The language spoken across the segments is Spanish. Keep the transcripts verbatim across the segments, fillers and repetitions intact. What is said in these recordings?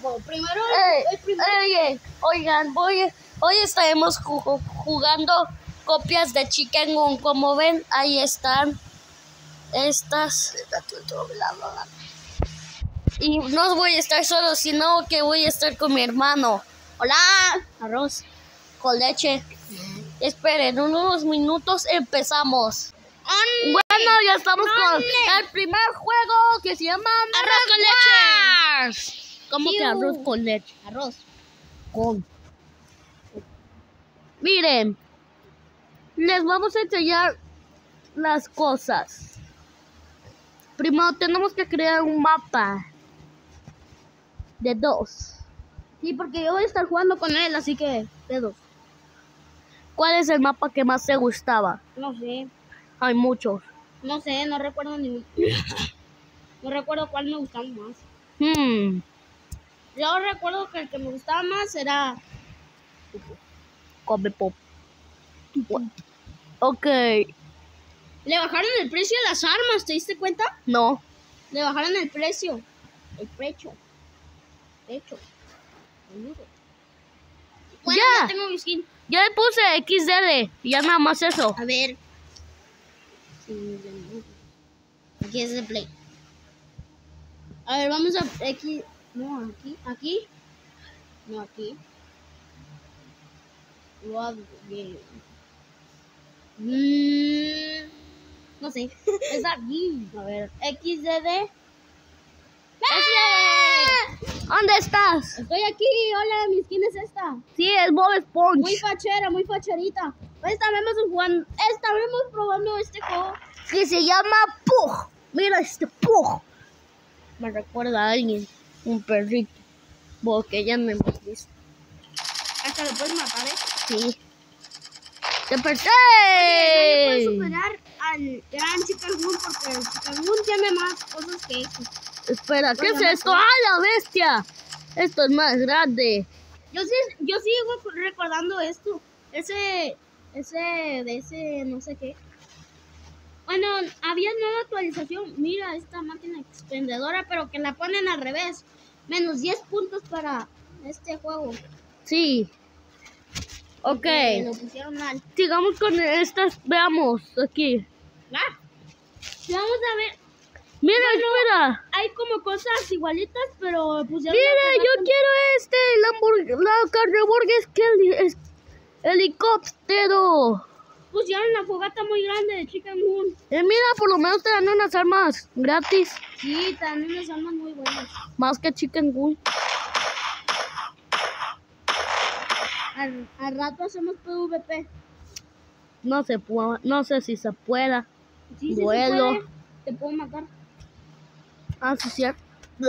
tiempo. Primero, Eh, el primero. Oye, oigan, voy, hoy estaremos ju- jugando copias de Chicken Gun. Como ven, ahí están estas. Y no voy a estar solo, sino que voy a estar con mi hermano. Hola, arroz con leche. Esperen, unos minutos empezamos. Bueno, ya estamos con el primer juego que se llama Arroz con leche. ¿Cómo que arroz con leche? Arroz. Con. Miren, les vamos a enseñar las cosas. Primero tenemos que crear un mapa de dos. Sí, porque yo voy a estar jugando con él, así que de dos. ¿Cuál es el mapa que más te gustaba? No sé, Hay muchos. no sé, no recuerdo ni. No recuerdo cuál me gustaba más. Hmm. Yo recuerdo que el que me gustaba más era. Come pop. Ok. Le bajaron el precio de las armas, ¿te diste cuenta? No. Le bajaron el precio. El precio. Precio. Bueno, Ya. ya tengo mi skin. Ya le puse equis ele. Ya nada más eso. A ver. Aquí es el play. A ver, vamos a aquí. No, aquí. Aquí. No, aquí. Load game. Mm, no sé. Es aquí. A ver. equis de de. ¿Dónde estás? Estoy aquí. Hola, mi skin es esta. Sí, es Bob Esponja. Muy fachera, muy facherita. Estaremos jugando. Estaremos probando este juego. Que se llama Pug. Mira este Pug. Me recuerda a alguien. Un perrito. Porque ya me hemos visto. Hasta lo puedes matar, ¿eh? Sí. ¡Te No perté! puedes superar al gran Chicken Gun porque el Chicken Gun tiene más cosas que eso. Espera, ¿qué Bueno, es esto? ¡Ah, la bestia! Esto es más grande. Yo sí, yo sigo recordando esto. Ese, ese, de ese, no sé qué. Bueno, había nueva actualización. Mira esta máquina expendedora, pero que la ponen al revés. Menos diez puntos para este juego. Sí. Ok. Que lo pusieron mal. Sigamos con estas. Veamos aquí. Ah, vamos a ver. Mira, espera. Hay como cosas igualitas, pero pusieron. Mira, yo quiero este. La, hamburg- la carreburger es que el, es helicóptero. Pusieron una fogata muy grande de Chicken Gun. Eh, mira, por lo menos te dan unas armas gratis. Sí, también unas armas muy buenas. Más que Chicken Gun. Al, al rato hacemos P V P. No se puede, no sé si se pueda. Sí, sí, Vuelo. se puede. Te puedo matar. Ah, sí, cierto.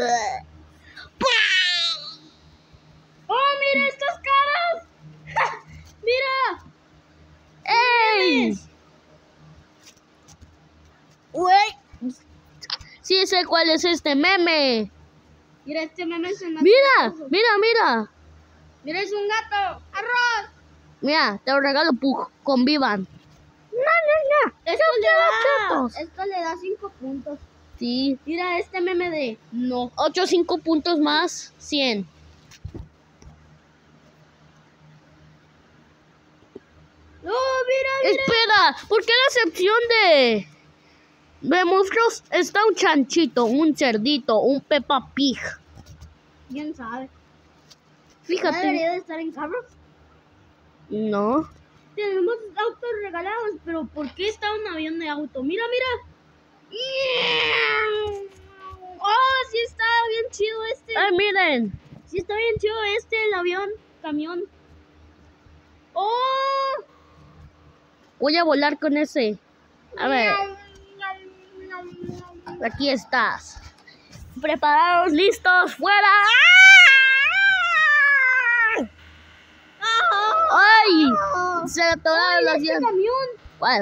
¡Oh, mira estas caras! ¡Mira! ¡Ey! Güey. Sí sé cuál es este meme. Mira, este meme es el más Mira, chistoso. mira, mira. Mira, es un gato. ¡Arroz! Mira, te lo regalo Pug. Convivan. No, no, no. Esto Yo le quiero da, objetos. esto le da cinco puntos. Sí. Mira este meme de no. ocho, cinco puntos más. cien. ¡Oh, mira, mira! Espera, ¿por qué la sección de, de monstruos está un chanchito, un cerdito, un Peppa Pig? ¿Quién sabe? ¿No Fíjate. debería de estar en carros? No. Tenemos autos regalados, pero ¿por qué está un avión de auto? Mira, mira. Oh, sí está bien chido este. Ay, miren. Sí está bien chido este, el avión, camión. Oh. Voy a volar con ese. A ver, aquí estás. Preparados, listos, fuera. ¡Ay! Se atoraron las este llantas. camión. ¿Cuál?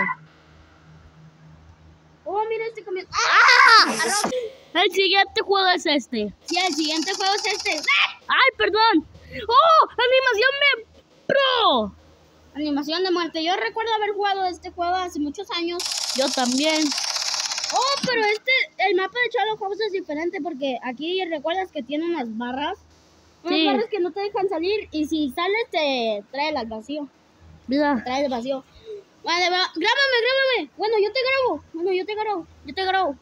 Oh, mira este camión. ¡Ah! Arroz. El siguiente juego es este. Sí, el siguiente juego es este. ¡Ay, perdón! ¡Oh! ¡Animación de pro! Animación de muerte. Yo recuerdo haber jugado este juego hace muchos años. Yo también. Oh, pero este, el mapa de Sherlock Holmes es diferente porque aquí recuerdas que tiene unas barras. Unos Sí. barrios que no te dejan salir y si sales te trae el vacío. Mira. Trae el vacío. Vale, va. Grábame, grábame. Bueno, yo te grabo. Bueno, yo te grabo. Yo te grabo.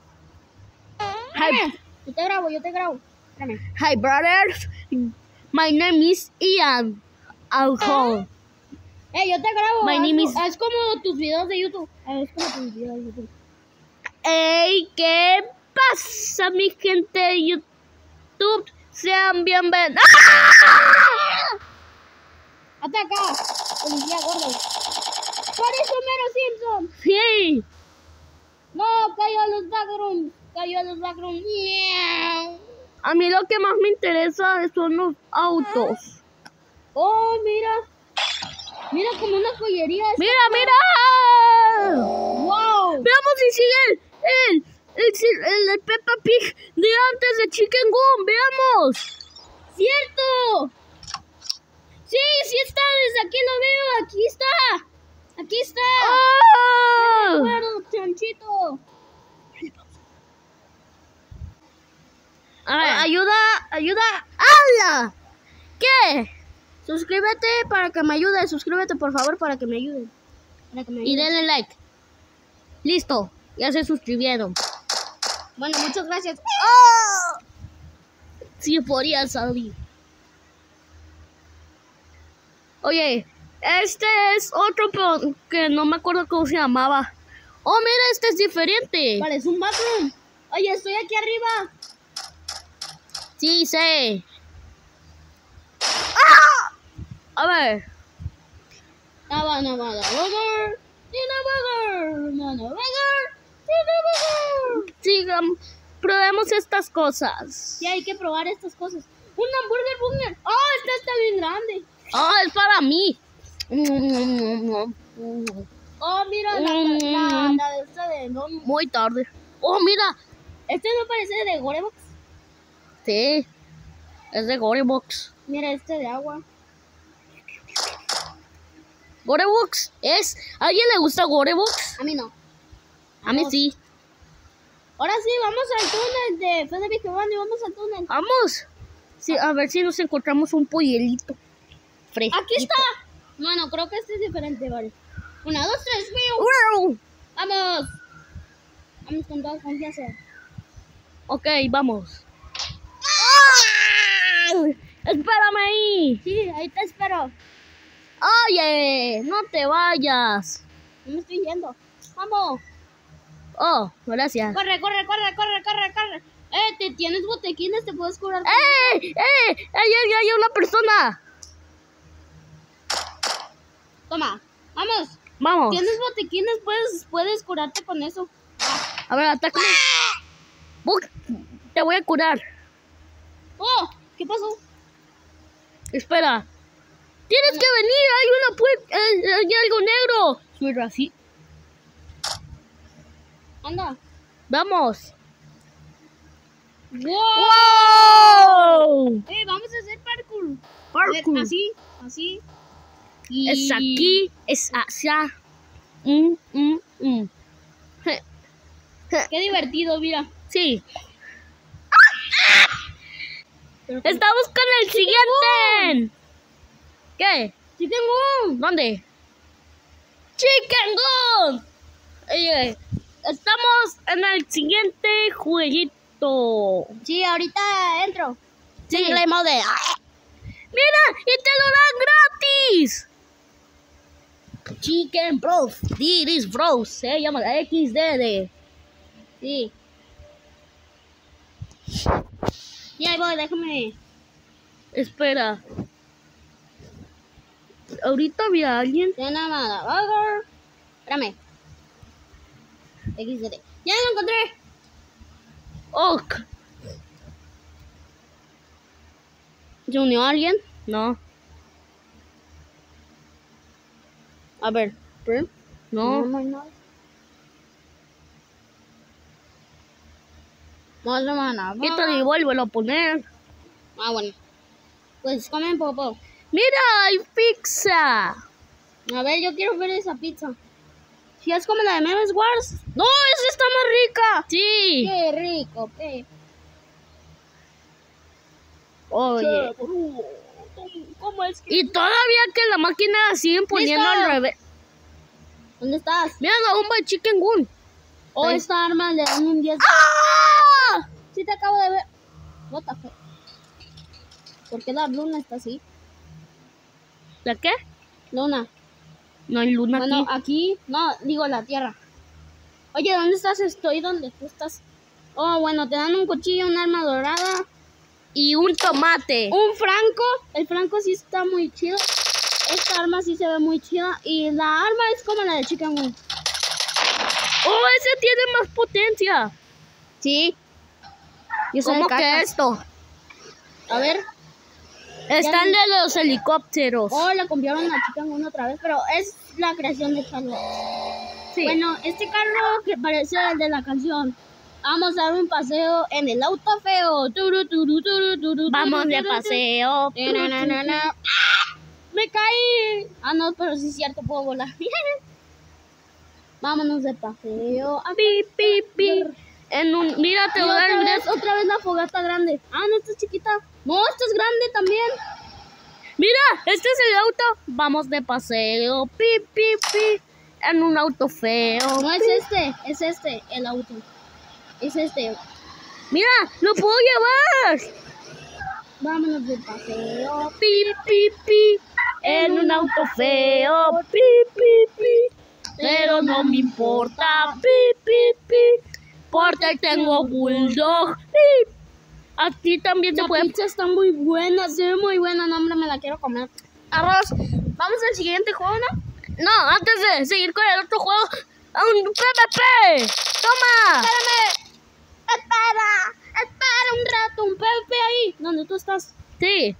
Hi, Yo te grabo, yo te grabo. Espérame. hi, brothers. My name is Ian. Alcohol. Eh, yo te grabo. My haz, name is- haz como tus videos de YouTube. Ah, Es como tus videos de YouTube. Ey, ¿qué pasa, mi gente de YouTube? Sean bienvenidos. ¡Ah! Hasta acá. Policía gordo. Parece Homero Simpson. Sí. No, cayó a los backrooms. Cayó a los backrooms. Miau. A mí lo que más me interesa son los autos. Oh, mira. Mira como una joyería. esta. ¡Mira, mira! Wow. Veamos si sigue el, el, el, el, el Peppa Pig de antes de Chicken Gun. Veamos. ¡Cierto! Sí, sí está, desde aquí lo veo, aquí está. Aquí está. ¡Oh! Bueno, chanchito. A ver, ayuda, ayuda. ¡Hala! ¿Qué? Suscríbete para que me ayude, suscríbete por favor para que me ayude. Para que me Y ayude. denle like. Listo, ya se suscribieron. Bueno, muchas gracias. Sí, podría salir. Oye, este es otro pero que no me acuerdo cómo se llamaba. Oh, mira, este es diferente. Vale, es un backroom. Oye, estoy aquí arriba. Sí, sé. ¡Ah! A ver. Nada, nada, nada. Burger. Tina Burger. Nada, Burger. Tina Burger. Sigamos, probemos estas cosas. Sí, hay que probar estas cosas. Un hamburger burger. Oh, esta está bien grande. Oh, es para mí. Oh, mira, la, la, la de esta de no. Muy tarde. Oh, mira. Este no parece de Gorebox. Sí, es de Gorebox. Mira, este de agua. Gorebox es. ¿A alguien le gusta Gorebox? A mí no. A mí sí. Ahora sí, vamos al túnel de Fede Vigevano y vamos al túnel. Vamos. Sí, a ver si nos encontramos un pollerito fresco. Aquí está. Bueno, creo que este es diferente, vale. Una, dos, tres, ¡wiu! ¡Wow! Vamos. Vamos con toda confianza. Ok, vamos. ¡Ay! Espérame ahí. Sí, ahí te espero. Oye, no te vayas. No me estoy yendo. Vamos. Oh, gracias. Corre, corre, corre, corre, corre, corre. Eh, te tienes botequines, te puedes curar. ¡Eh! ¡Eh! ¡Ahí hay, hay una persona! Toma, vamos. Vamos. Tienes botequines, puedes, puedes curarte con eso. A ver, atácame. Buc, te voy a curar. Oh, ¿qué pasó? Espera. Tienes que venir. Hay una puerta. Eh, hay algo negro. Mira, así. Anda. Vamos. ¡Wow! ¡Wow! Eh, vamos a hacer parkour. Parkour. Eh, Así, así. Y... Es aquí, es allá. Mm, mm, mm. Je, je. Qué divertido, mira. Sí. Pero Estamos con el siguiente. ¿Qué? sí tengo un. ¿Dónde? Chicken Gun. Oye, estamos en el siguiente jueguito. Sí, ahorita entro. Sí. Single mode. Mira, y te lo dan gratis. Chicken Bros. This Bros. Se llama X D D. Sí. Y ahí voy, déjame. Espera. Ahorita había alguien. Tiene nada. Burger. Espérame. X D D. Ya lo encontré. Ok. ¿Se unió alguien? No, A ver. ¿Pero? no. no hay nada. No hay nada. Quítalo y vuélvelo a poner. Ah, bueno. Pues comen popo. Mira, hay pizza. A ver, yo quiero ver esa pizza. Si es como la de Memes Wars. No, esa está más rica. Sí. Qué rico, pe. Oye. ¿Cómo es que...? Y todavía que la máquina la siguen poniendo ¡Listo! al revés. ¿Dónde estás? Mira la bomba de Chicken Gun. Oh, Ahí. esta arma le dan un diez. ¡Ah! Sí te acabo de ver. What the fuck? ¿Por qué la luna está así? ¿La qué? Luna. No hay luna Bueno, aquí. aquí, no, digo la tierra. Oye, ¿dónde estás? Estoy donde tú estás. Oh, bueno, te dan un cuchillo, un arma dorada, Y un tomate. un franco. El franco sí está muy chido. Esta arma sí se ve muy chida. Y la arma es como la de Chicken Wing. Oh, ese tiene más potencia. Sí. Yo soy ¿Cómo de que caca. esto? A ver. Están vi. de los helicópteros. Oh, la cambiaron a Chicken Wing otra vez, pero es la creación de Carlos. Sí. Bueno, este carro que parece el de la canción. Vamos a dar un paseo en el auto feo. Turu, turu, turu, turu, Vamos turu, de turu, paseo. turu. Na, na, na, na. ¡Ah! ¡Me caí! Ah, no, pero sí es cierto, puedo volar. Vámonos de paseo. Ah, Pi, pi, pi. En un, mira, te y voy a dar otra un vez, des- otra vez la fogata grande. Ah, no, esta es chiquita. No, esta es grande también. Mira, este es el auto. Vamos de paseo. Pi, pi, pi. En un auto feo. No es este, es este, el auto. Es este. Mira, lo puedo llevar. Vámonos de paseo. Pi, pi, pi. En un auto feo. Pi, pi, pi. Pero no me importa. Pi, pi, pi. Porque tengo bulldog. Pi. A ti también te La puede... pizza está muy buena, se ve muy buena, no, hombre, me la quiero comer. Arroz, vamos al siguiente juego, ¿no? No, antes de seguir con el otro juego, un P V P. Toma. Espérame, espera, espera un rato, un P V P ahí, donde tú estás. Sí.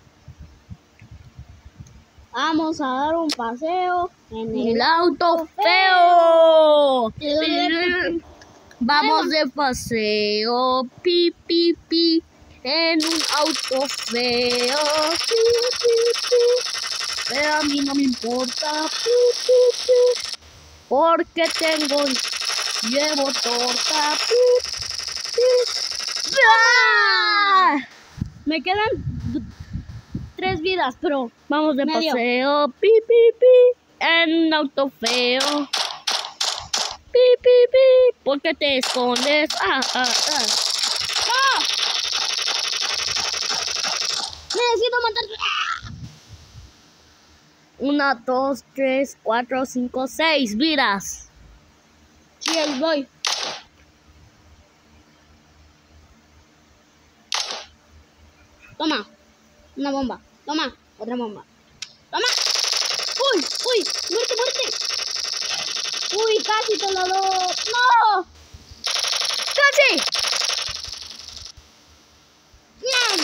Vamos a dar un paseo en el... El auto feo. el- Vamos de paseo. Pi, pi, pi. En un auto feo. Pi, pi, pi. Pero a mí no me importa. Pi, pi, pi. Porque tengo... Llevo torta. Pi, pi. ¡Ah! Me quedan d- tres vidas, pero... Vamos de Medio. paseo. Pi, pi, pi. En un auto feo. Pi, pi, pi. ¿Por qué te escondes? Ah, ah, ah. ¡No! Necesito matar... Una, dos, tres, cuatro, cinco, seis vidas. Sí, ahí voy. Toma, una bomba. Toma, otra bomba. Toma. Uy, uy, muerte, muerte. Uy, casi te lo doy. No. ¡Casi! ¡Bien!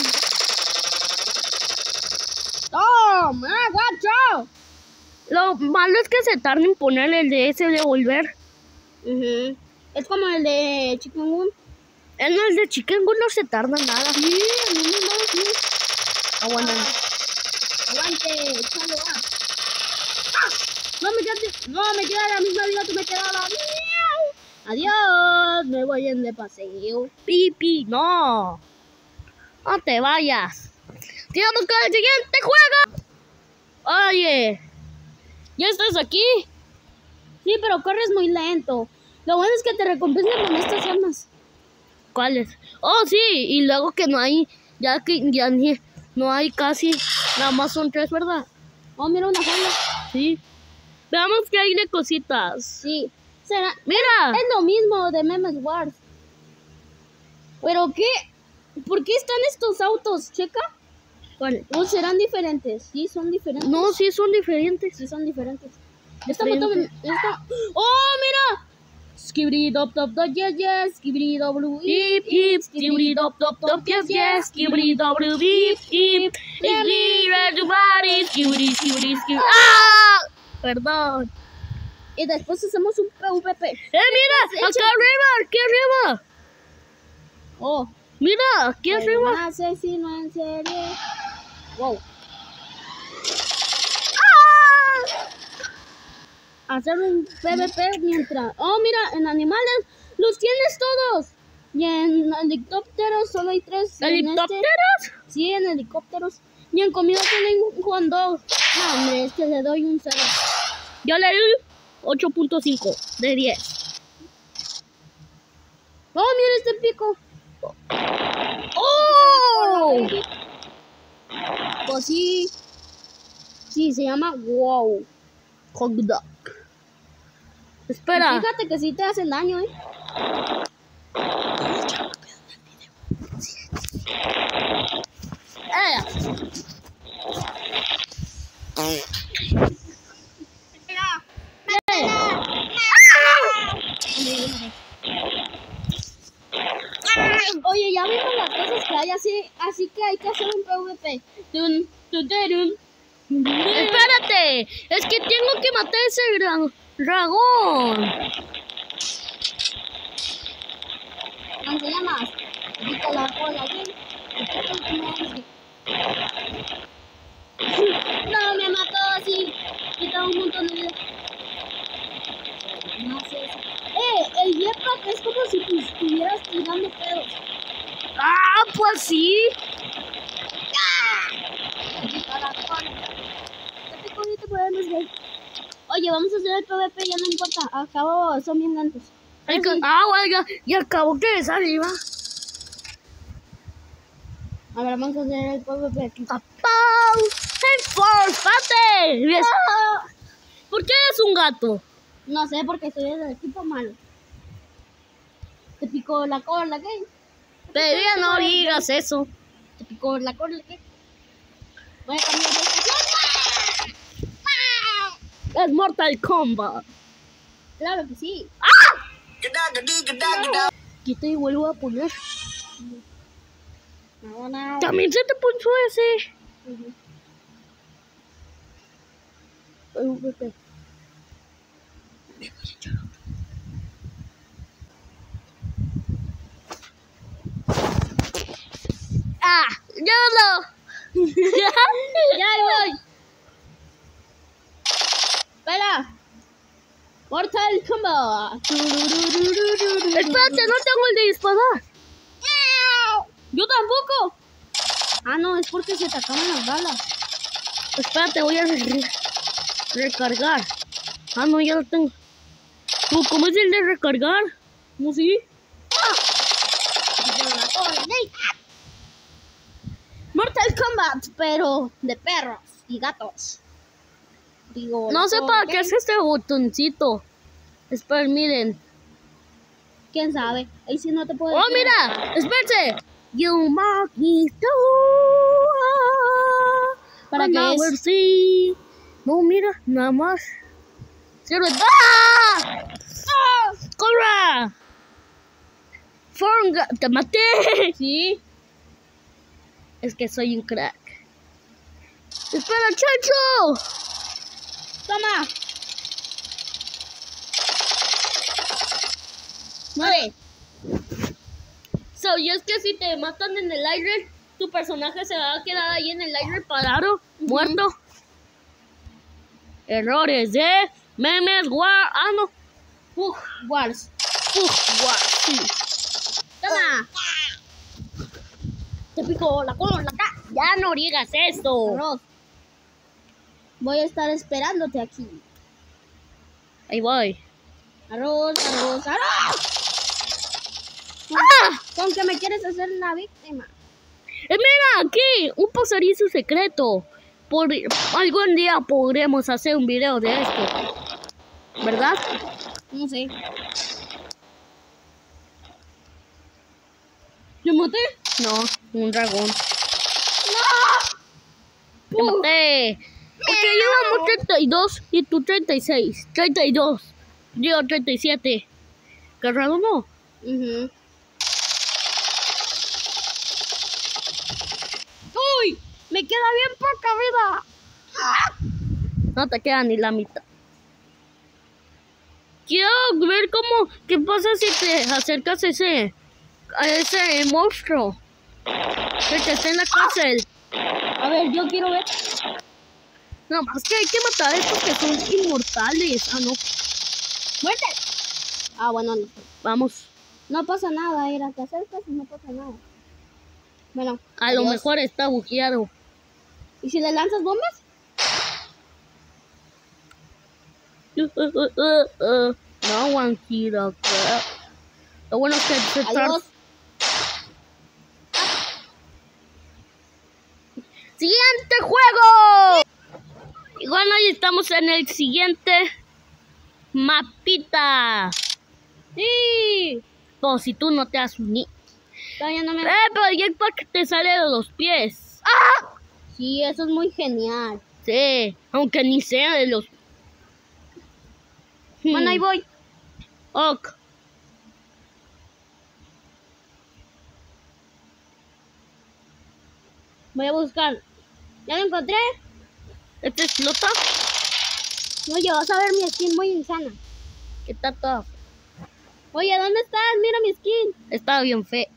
Toma, guacho. Lo malo es que se tarda en poner el de ese de volver. Ujú. Es como el de Chicken Wing. En el de Chicken Gun no se tarda nada. Sí, a mí me da así. Aguanta. Aguante, échale, va. ¡Ah! No me quedaste, no me queda la misma vida que me quedaba. ¡Miau! Adiós, me voy en de paseo. Pipi, no. No te vayas. Tiramos con el siguiente juego. Oye, ¿ya estás aquí? Sí, pero corres muy lento. Lo bueno es que te recompensan con estas armas. ¿Cuáles? Oh, sí, y luego que no hay, ya que ya ni, no hay casi, nada más son tres, ¿verdad? Oh, mira una jaula. Sí. Veamos qué hay de cositas. Sí. Será, Mira. es lo mismo de Memes Wars. ¿Pero qué? ¿Por qué están estos autos? Checa. ¿Cuál? ¿O serán diferentes? Sí, son diferentes. No, sí son diferentes. Sí, son diferentes. Esta foto me... Diferentes. Esta... ¡Oh, mira! Skibidi dop dop dop yes yes, skibidi dop blue Beep, beep, skibidi dop dop dop, yes, yes, skibidi dop dop, beep, beep, skibidi everybody, skibidi, skibidi, skibidi. ¡Ah! Perdón. Y después hacemos un P V P. ¡Eh, mira! ¡Acá arriba! ¡Aquí arriba! Oh, ¡Mira! ¡Aquí arriba! un asesino en serie. Wow. Hacer un P V P mientras... Oh, mira, en animales los tienes todos. Y en helicópteros solo hay tres. ¿Helicópteros? En este, sí, en helicópteros. Y en comida solo hay un Juan dos. No, hombre, es que le doy un cero. Yo le doy ocho punto cinco de diez. Oh, mira este pico. ¡Oh! Pues sí. Sí, se llama wow. Hot dog. Espera. Y fíjate que sí te hacen daño, ¿eh? Eh. Oye, ya vimos las cosas que hay, así, así que hay que hacer un PvP. Dun, dun, dun, dun. Espérate, es que tengo que matar ese dra- dragón. ¿Cómo se llama? Quita la cola, ¿sí? No, me mató así. Quita un montón de vida. No sé. Eh, el jetpack es como si tú estuvieras tirando pedos. Ah, pues sí. Quita la cola. Te pico y te podemos ver. Oye, vamos a hacer el PvP, ya no importa. Al cabo son bien lentos. Ay, que- Ah, oiga, y acabo que es arriba. A ver, vamos a hacer el PvP aquí. ¡Papau! ¡Enforzate! ¿Ves? ¿Por qué eres un gato? No sé, porque soy del equipo malo. Te picó la cola, ¿qué? Pero ya no digas eso. Te picó la cola, ¿qué? Voy a cambiar de estación. Es Mortal Kombat. Claro que sí. ¡Ah! Quita y vuelvo a poner. No, no. También se te punchó ese. Ujú. PvP. Ah, ya no. Ya voy. Espera. Mortal Kombat. Espérate, no tengo el de disparar. Yo tampoco. Ah, no, es porque se te acaban las balas. Espérate, voy a re- recargar. Ah, no, ya lo tengo. ¿Tú, ¿Cómo es el de recargar? ¿Cómo sí? Mortal Kombat, pero de perros y gatos. Digo, No sé ¿por para qué es este botoncito. Esperen, miren. ¿Quién sabe? Ahí sí no te puedo ¡Oh, decir. mira! ¡Espérense! You mark me ¿Para qué es? ver si... No, mira, nada más. Cierra. ¡Ah! ¡Ah! ¡Corra! Forga, ¡te maté! Sí. Es que soy un crack. ¡Espera, chacho! Toma. Muere. So, y es que si te matan en el aire, tu personaje se va a quedar ahí en el aire parado, muerto. Errores de memes, war... Ah, no. Uf, Wars. Uf, war, sí. Toma. Te pico la cola, la cara. Ya no digas eso. Arroz. Voy a estar esperándote aquí. Ahí voy. Arroz, arroz, arroz. ¡Ah! ¿Con qué me quieres hacer la víctima? Eh, mira, aquí, un pasadizo secreto. Por, algún día podremos hacer un video de esto. ¿Verdad? No sé. ¿Yo maté? No, un dragón. ¡No! Te maté. Porque llevamos treinta y dos y tú treinta y seis. treinta y dos. Yo treinta y siete. Qué raro, ¿no? Uh-huh. ¡Uy! Me queda bien poca vida. No te queda ni la mitad. Quiero ver cómo, qué pasa si te acercas a ese, a ese monstruo que te está en la cárcel. A ver, yo quiero ver. No, más que hay que matar a estos que son inmortales. Ah, no. ¡Muerte! Ah, bueno, no. Vamos. No pasa nada, Ira, te acercas y no pasa nada. Bueno. A adiós. lo mejor está bugueado. ¿Y si le lanzas bombas? Uh, uh, uh, uh, uh. No one here. Okay. Lo bueno es que se Adiós. ¡Siguiente juego! Y bueno, hoy estamos en el siguiente mapita. Sí. O si tú no te has unido. Todavía no me... Eh, pero el jetpack te sale de los pies. ¡Ah! Sí, eso es muy genial. Sí, aunque ni sea de los... Bueno, ahí voy. Ok. Voy a buscar. ¿Ya lo encontré? ¿Este explota? Oye, vas a ver mi skin muy insana. Está todo... Oye, ¿dónde estás? Mira mi skin. Está bien feo.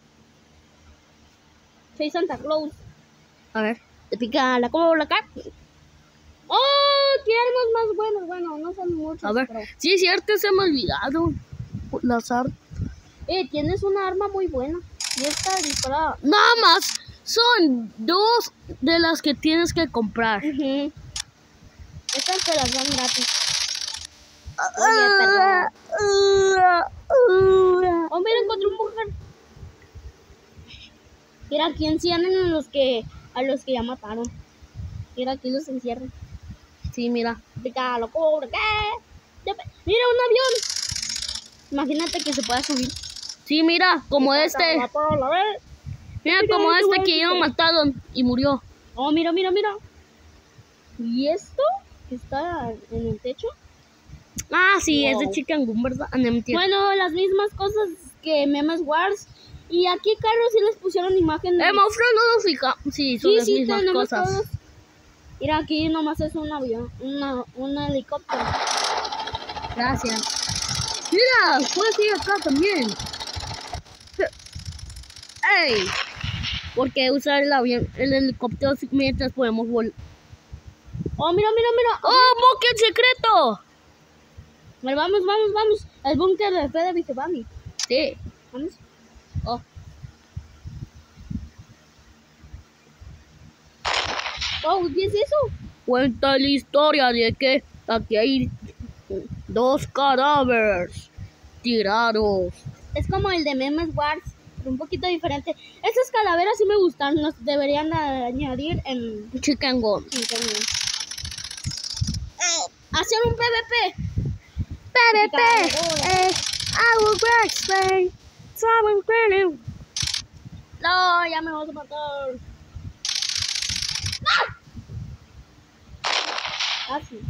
Soy Santa Claus. A ver. Te pica la cobra acá. ¡Oh! ¡Qué armas más buenas! Bueno, no son muchas. A ver. Pero... Sí, es cierto, se me olvidaron. Las armas. Eh, tienes una arma muy buena. Y esta disparada. Nada más. Son dos de las que tienes que comprar. Uh-huh. Estas te las dan gratis. Oye, perdón. Oh, mira, encontré un mujer. Mira, aquí encierran a los que a los que ya mataron. Mira, aquí los encierran. Sí, mira. Pica, lo cobra, ¿qué? Mira, un avión. Imagínate que se pueda subir. Sí, mira, como Pica, este. la pola, a ver. Mira, Mira, como qué este bueno que ya lo que- mataron y murió. Oh, mira, mira, mira. ¿Y esto? Que está en el techo. Ah, sí, es de Wow. Chicken Gun, ¿verdad? Ah, no, mentira. Bueno, las mismas cosas que Memes Wars. Y aquí, Carlos, sí les pusieron imágenes. Eh, monstruo no lo fija. Sí, son Sí, las sí, mismas tenemos cosas. todos. Mira, aquí nomás es un avión, una, un helicóptero. Gracias. Mira, puedes ir acá también. ¡Ey! ¿Por qué usar el avión, el helicóptero mientras podemos volar? Oh, mira, mira, mira. ¡Oh, búnker secreto! Bueno, vamos, vamos, vamos. El búnker de Fede Vigevani. Sí. Vamos. Oh. Oh, ¿qué es eso? Cuenta la historia de que aquí hay dos cadáveres tirados. Es como el de Memes Wars, pero un poquito diferente. Esas calaveras sí me gustan. Los deberían añadir en... Chicken Gun. en Kenia. Hacer un P V P. P V P. Eh, I will explain. Someone clearly. No, ya me vas a matar. ¡Ah! Ah, sí.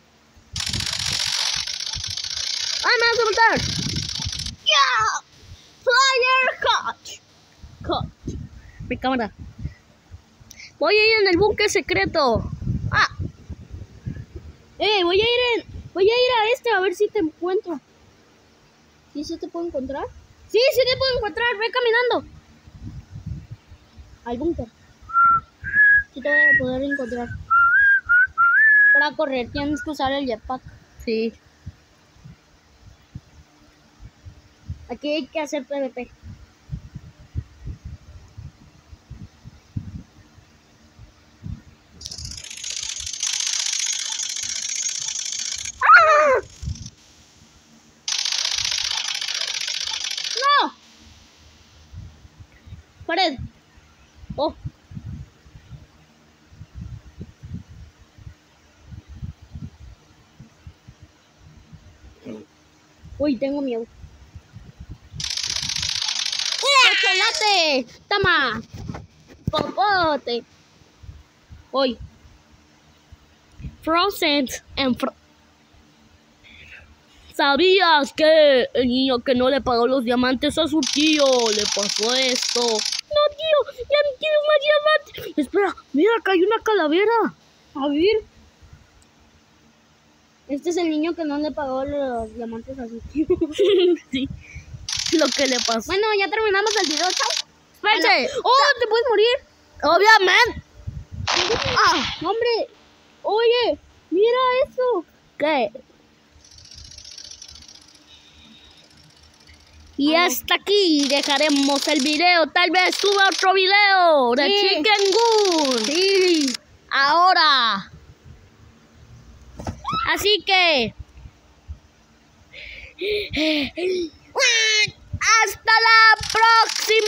¡Ah, me vas a matar! ¡Ya! Flyer catch. Cut. Mi cámara. Voy a ir en el búnker secreto. Ah, Eh, voy a ir en... Voy a ir a este a ver si te encuentro. ¿Sí se te puedo encontrar? Sí, sí te puedo encontrar. Ve caminando. Al búnker. Sí te voy a poder encontrar. Para correr tienes que usar el jetpack. sí. Aquí hay que hacer P V P. ¡Ah! ¡No! Pared. Oh. Uy, tengo miedo. ¡Chocolate! ¡Toma! ¡Popote! Uy. Frozen and fro ¿Sabías que el niño que no le pagó los diamantes a su tío le pasó esto? No, tío, ya no quiero más diamantes. Espera, mira, acá hay una calavera. A ver. Este es el niño que no le pagó los diamantes a su tío. Sí, lo que le pasó. Bueno, ya terminamos el video, chao. Espérate. Bueno. ¡Oh, te puedes morir! Obviamente. ¡Ah! ¡Hombre! Oye, mira eso. ¿Qué? Y Ah, hasta aquí dejaremos el video. Tal vez suba otro video de Sí. Chicken Gun. Sí. Ahora. Así que. Hasta la próxima.